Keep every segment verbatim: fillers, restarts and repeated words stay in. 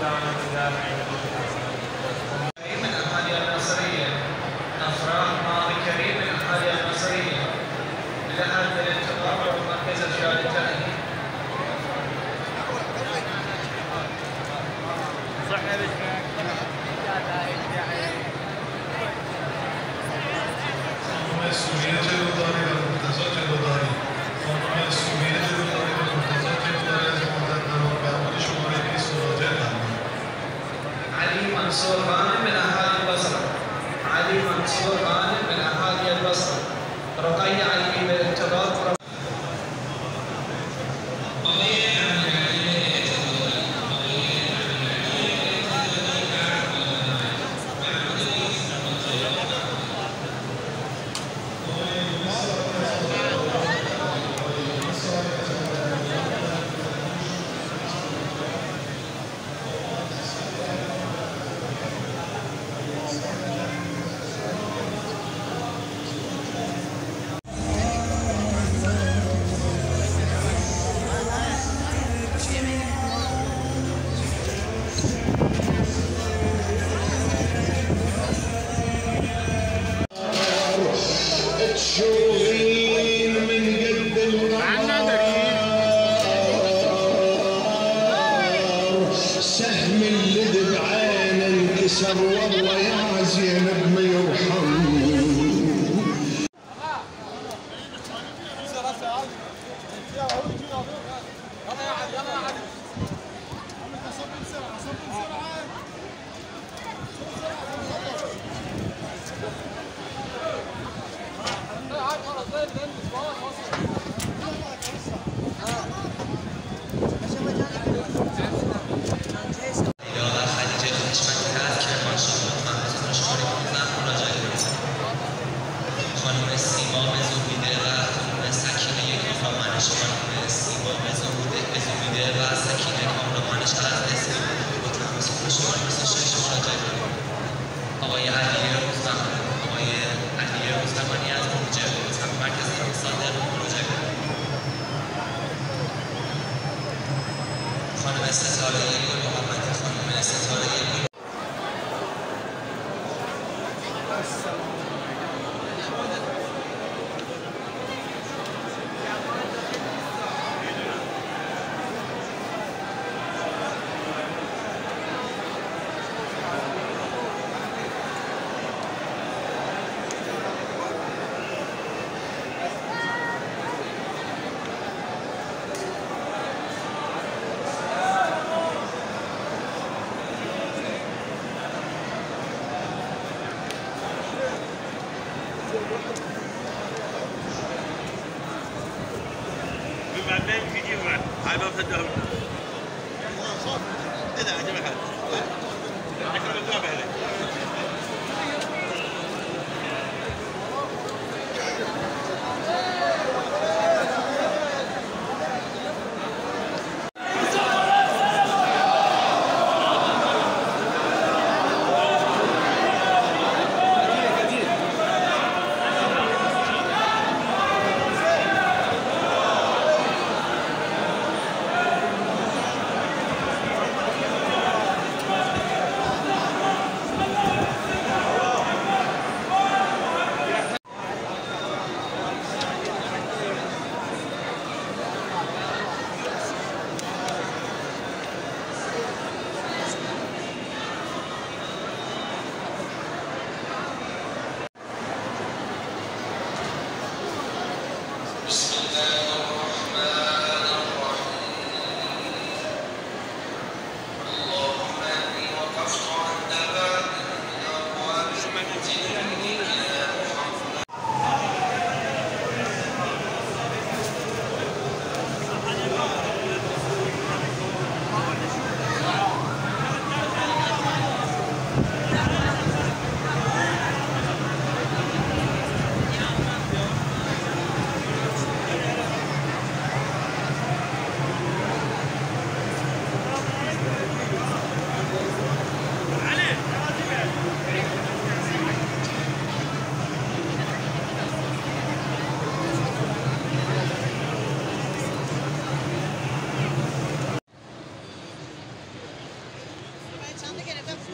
من أهالي الناصرية، أفراح ماضي كريم من أهالي الناصرية لها الانتظار ومركز إرشاد التأهيل. خانم سوریه جلوداری و مرتضی جلوداری، خانم سوریه جلوداری و مرتضی جلوداری از مدت نام برمون شماره بیست مراجعه فرمایید. علي منصور غانم من أهالي البصرة، علي منصور غانم من أهالي البصرة، رقية علي بالانتظار. تشوفين من قد الغار سهم اللي بعينه انكسر والله يا زينب ما يرحم. خانم سیما زهوده و خانم سکینه کامرانش، خانم سیما زهوده و سکینه کامرانش از اسم با تماس شماره بیست و شش مراجعه داریم. آقای علی روزنامانی آقای علی روزنامانی از مراجعه از مرکز صادق مراجعه داریم. خانم ستاره گل محمدی، خانم ستاره گل بعدين فيديو بعد هاي ما بتدهم اذا عجبك هذا لكن الباب هذا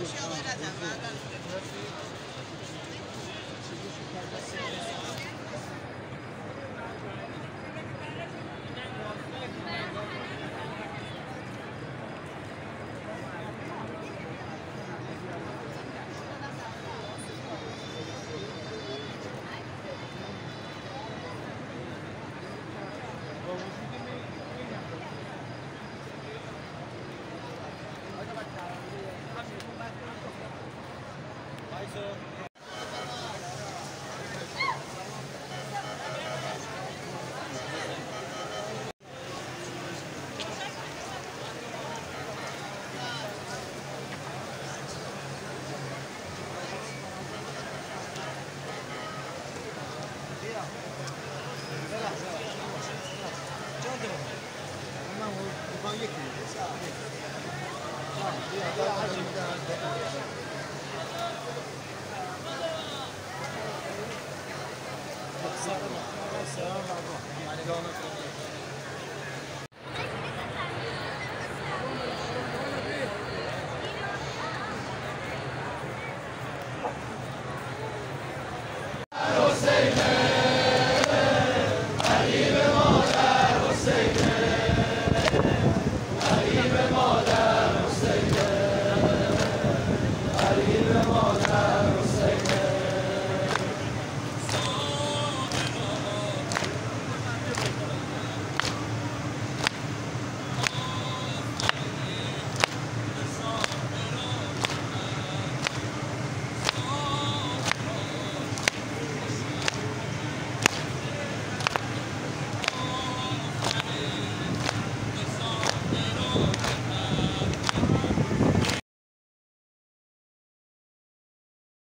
السلام عليكم.